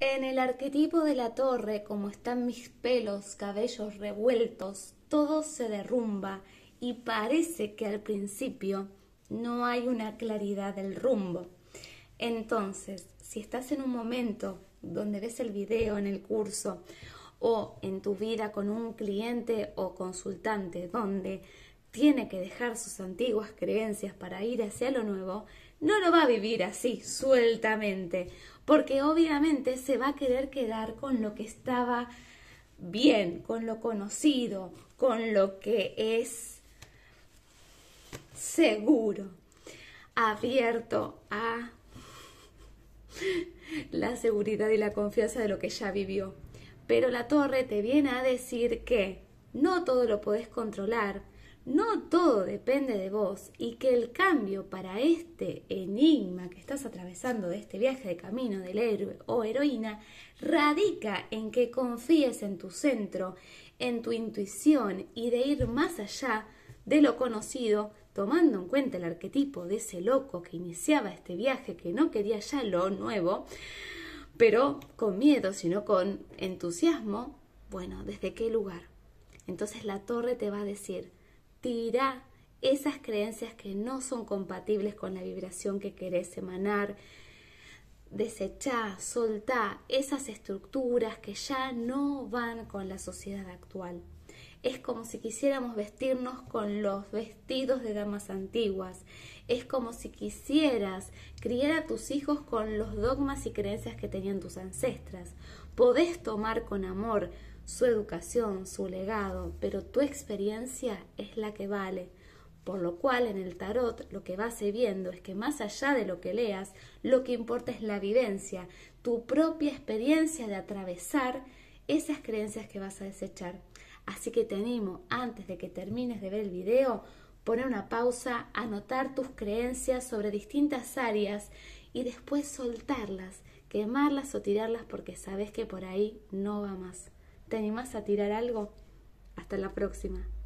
En el arquetipo de la torre, como están mis pelos, cabellos revueltos, todo se derrumba y parece que al principio no hay una claridad del rumbo. Entonces, si estás en un momento donde ves el video en el curso o en tu vida con un cliente o consultante donde tiene que dejar sus antiguas creencias para ir hacia lo nuevo, no lo va a vivir así, sueltamente, porque obviamente se va a querer quedar con lo que estaba bien, con lo conocido, con lo que es seguro, abierto a la seguridad y la confianza de lo que ya vivió. Pero la torre te viene a decir que no todo lo podés controlar, no todo depende de vos y que el cambio para este enigma que estás atravesando de este viaje de camino del héroe o heroína radica en que confíes en tu centro, en tu intuición y de ir más allá de lo conocido, tomando en cuenta el arquetipo de ese loco que iniciaba este viaje, que no quería ya lo nuevo, pero con miedo, sino con entusiasmo. Bueno, ¿desde qué lugar? Entonces la torre te va a decir, tira esas creencias que no son compatibles con la vibración que querés emanar, desechá, soltá esas estructuras que ya no van con la sociedad actual. Es como si quisiéramos vestirnos con los vestidos de damas antiguas. Es como si quisieras criar a tus hijos con los dogmas y creencias que tenían tus ancestras. Podés tomar con amor su educación, su legado, pero tu experiencia es la que vale. Por lo cual en el tarot lo que vas viendo es que más allá de lo que leas, lo que importa es la vivencia, tu propia experiencia de atravesar esas creencias que vas a desechar. Así que te animo, antes de que termines de ver el video, poner una pausa, anotar tus creencias sobre distintas áreas y después soltarlas, quemarlas o tirarlas porque sabes que por ahí no va más. ¿Te animás a tirar algo? Hasta la próxima.